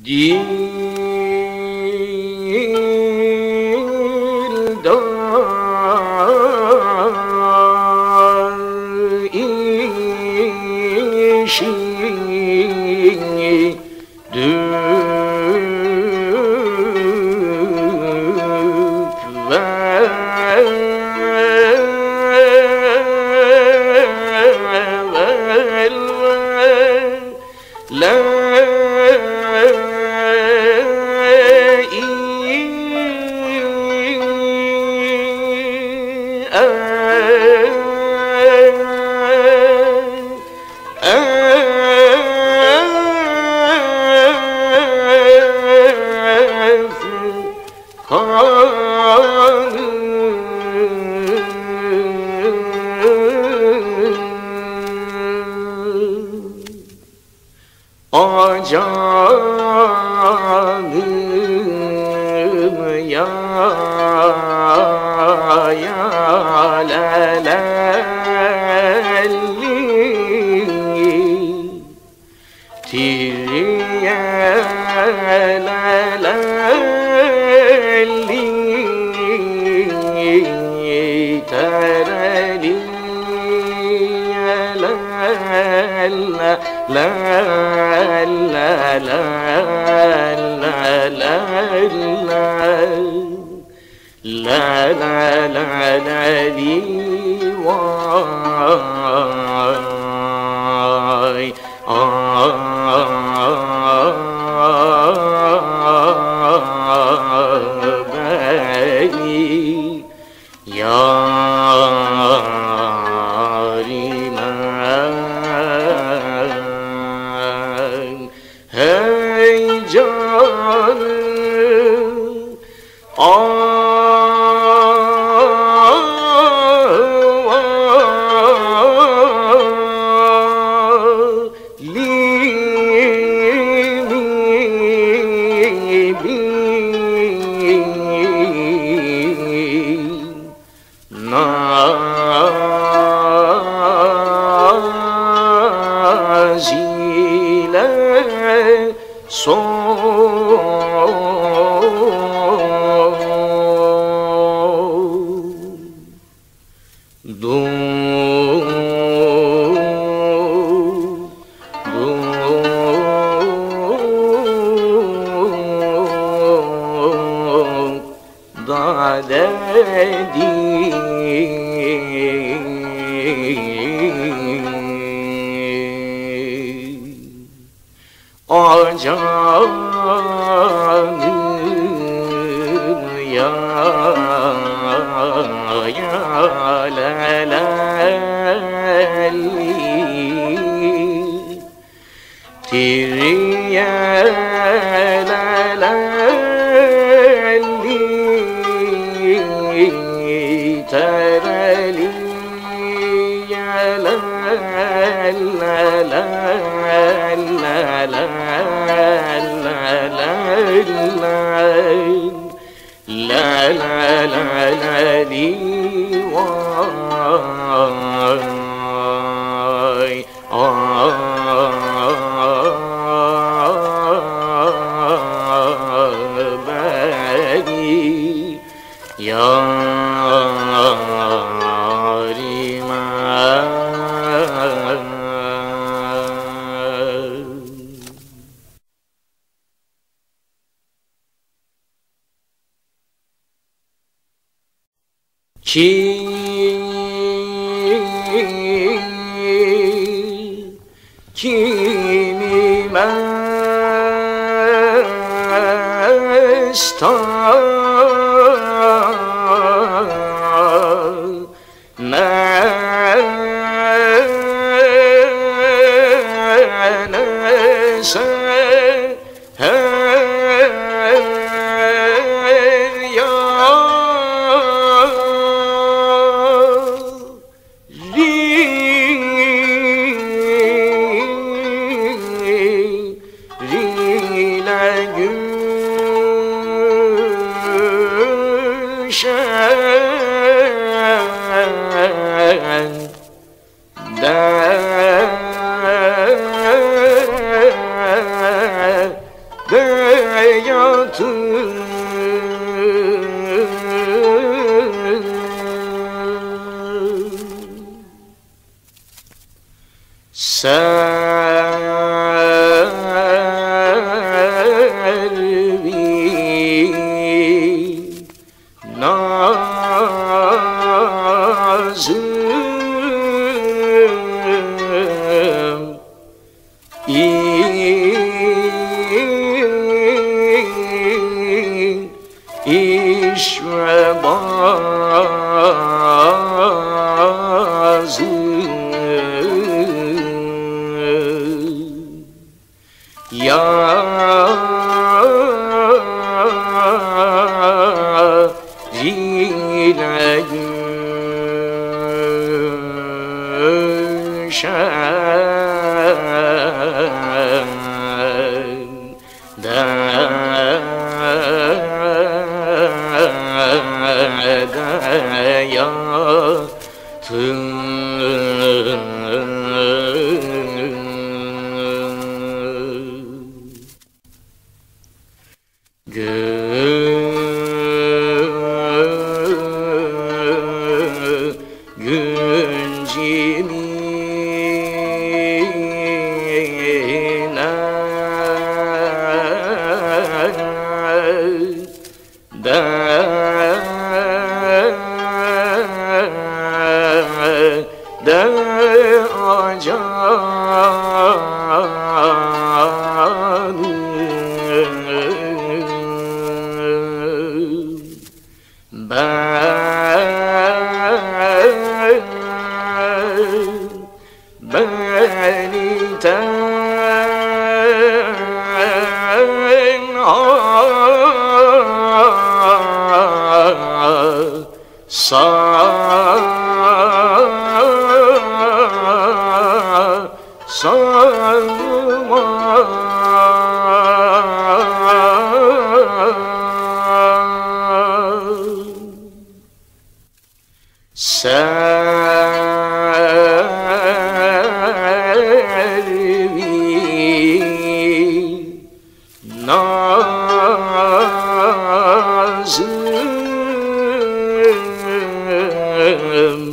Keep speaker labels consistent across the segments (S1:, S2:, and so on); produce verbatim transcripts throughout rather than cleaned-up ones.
S1: işini dük ver la canım ya ya la la li tiriye la la li tarali la la la la la la la la la la la li vay beni yarime hey canım nazile son dum dum da dedi o canım ya ya la la li tiriye la la li tarali ya la la la la la la la la li vay beni yarime Kim kimi mestan menese yatır servi nazım iş ve bazı ya ile gülşen de de acanım ben beni tenha sa sarma servi nazım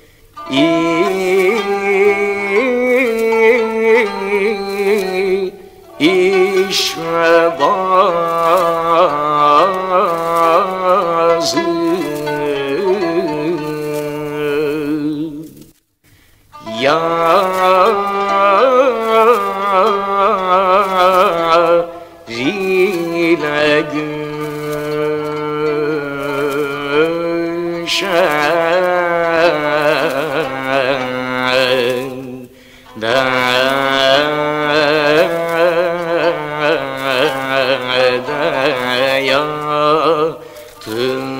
S1: iş ve bazı ya ile gülşen de yatır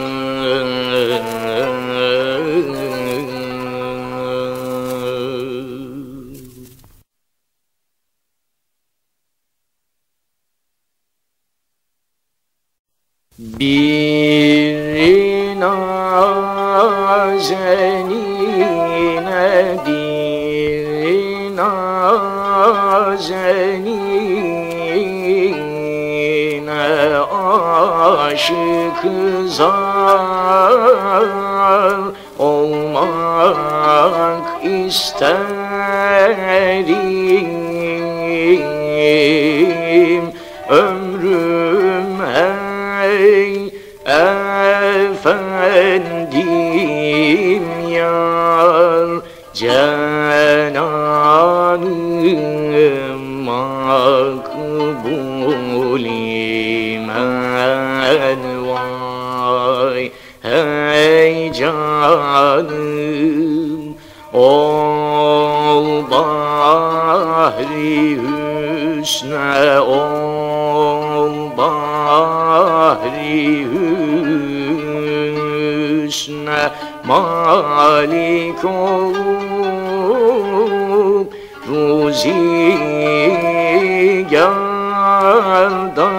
S1: bir nazenine bir nazenine aşık zar olmak isterim ömrüm ey efendim yar cananım makbulim vay hey canım ol bahri hüsne ol bahri hüsne malik ol ruzigarda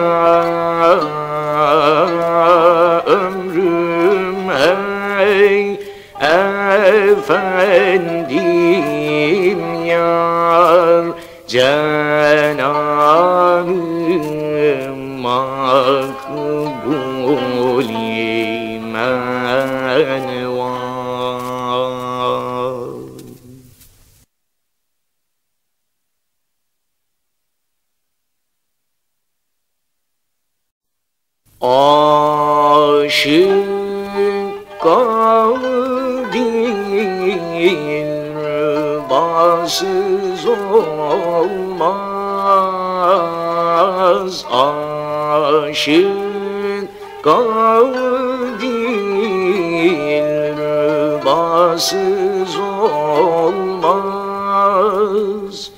S1: ömrüm ey efendim yar cananım makbuli men var. Aşıkka dilrubasız olmaz, aşıkka dilrubasız olmaz,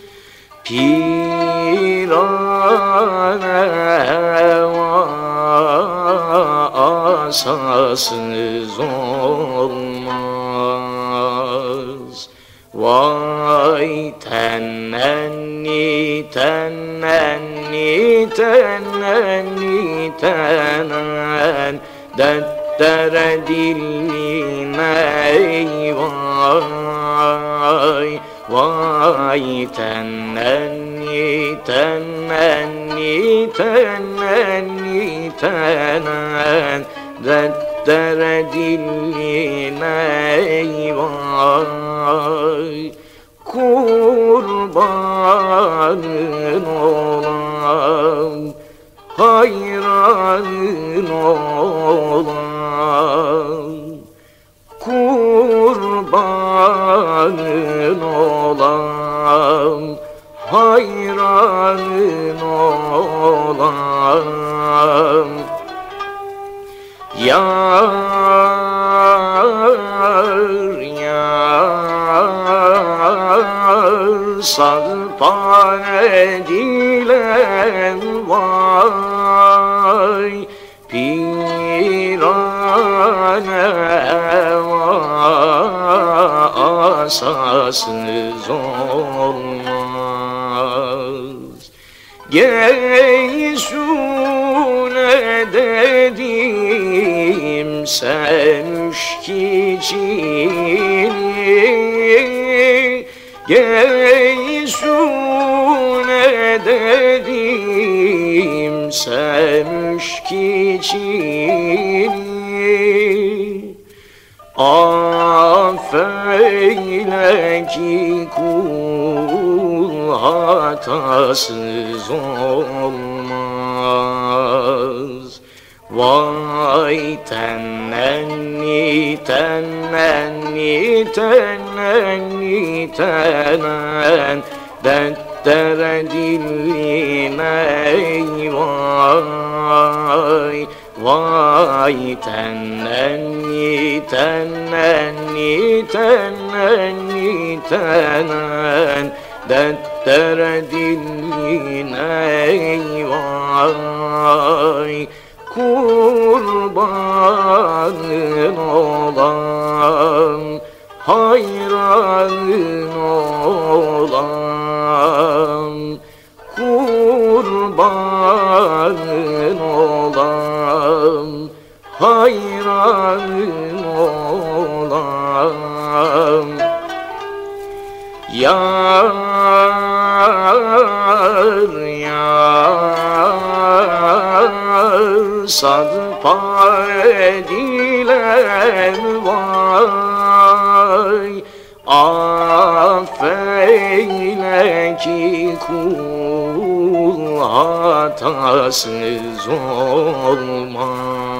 S1: pirane asasız olmaz. Vay tennenni tennenni tennenni tennen dettere dilline vay. Vay tennenni tennenni tennenni tennen dettere dilline vay. Kurbanın olan, hayranın olan, kurbanın olan, hayranın olan, yar yar sarpan edilen vay, pirane asasız olmaz. Geysune dedim sen üşkicini, geysune dedim sen üşkicini. Affeyle ki kul hatasız olmaz. Vay tennenni tennenni tennenni tennen dettere dilline vay. Vay tennenni tennenni tennenni tennen dettere dilline vay. Kurbanın olan, hayranın olan, kurbanın olan, hayranın olan, yar yar sarpa edilen vay. Affeyle ki kul hatasız olmaz.